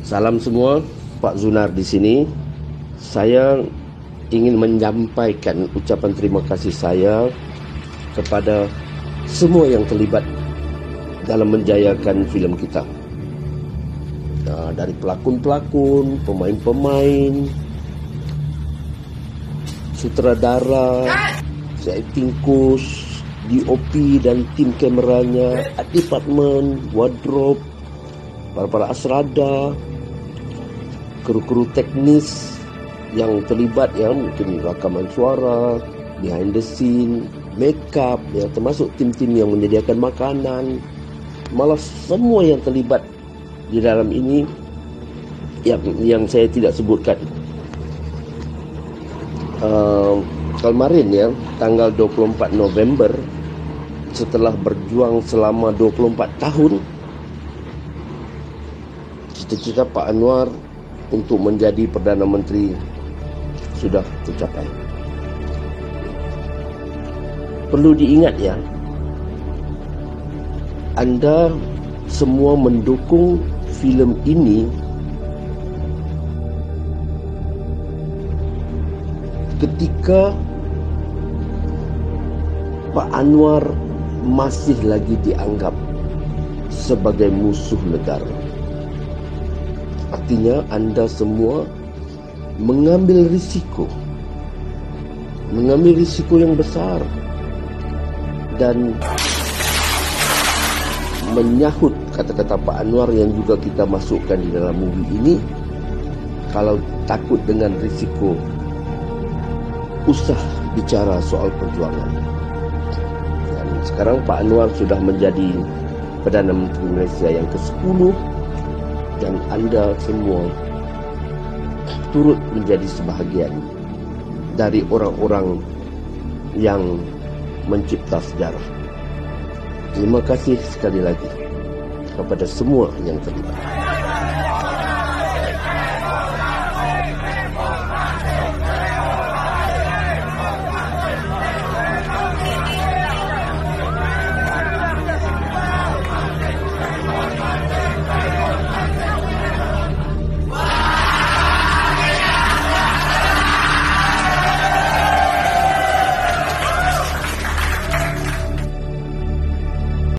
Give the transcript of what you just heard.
Salam semua, Pak Zunar di sini. Saya ingin menyampaikan ucapan terima kasih saya kepada semua yang terlibat dalam menjayakan filem kita. Dari pelakon-pelakon, pemain-pemain, sutradara, acting coach, DOP dan tim kameranya, departemen, wardrobe, para asrada, kru-kru teknis yang terlibat, ya, mungkin rakaman suara, behind the scene, makeup, ya, termasuk tim-tim yang menyediakan makanan, malah semua yang terlibat di dalam ini yang saya tidak sebutkan. Kemarin, ya, tanggal 24 November, setelah berjuang selama 24 tahun, cita-cita Pak Anwar untuk menjadi Perdana Menteri sudah tercapai. Perlu diingat, ya, Anda semua mendukung filem ini ketika Pak Anwar masih lagi dianggap sebagai musuh negara. Artinya Anda semua mengambil risiko yang besar dan menyahut kata-kata Pak Anwar yang juga kita masukkan di dalam movie ini. Kalau takut dengan risiko, usah bicara soal perjuangan. Dan sekarang Pak Anwar sudah menjadi Perdana Menteri Malaysia yang ke-10, dan Anda semua turut menjadi sebahagian dari orang-orang yang mencipta sejarah. Terima kasih sekali lagi kepada semua yang terlibat.